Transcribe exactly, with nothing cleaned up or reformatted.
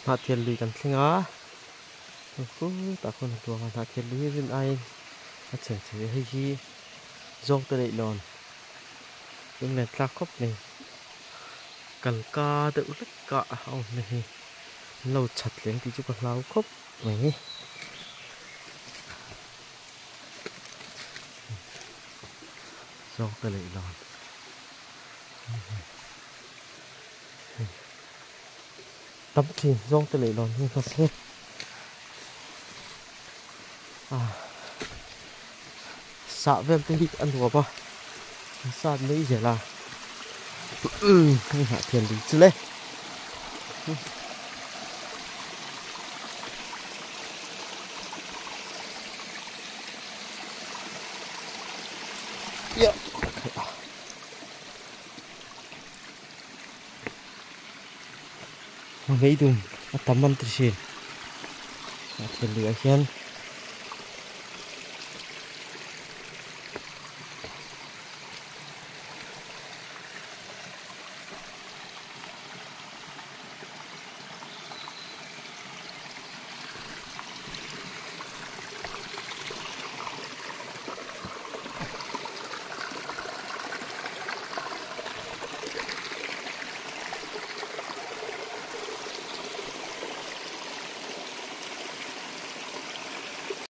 hạ thiên lýกันสิงะกูตาคนตัวกันhạ thiên lýเป็นไอhạเฉยเฉยให้ขี้โจกตัวเด็กนอนยังเล่นตาครบนี่กันกาเดือดกะเอานี่เราชัดเลี้ยงที่จุกเราครบนี่โจกตัวเด็กนอนtập thì do tôi lấy đòn như thế này à xạ với em tôi đi ăn thua qua xạ mấy giờ là ừ hạ tiền đi chứ lên yeah. Mga idong at taman trisin at hili ayan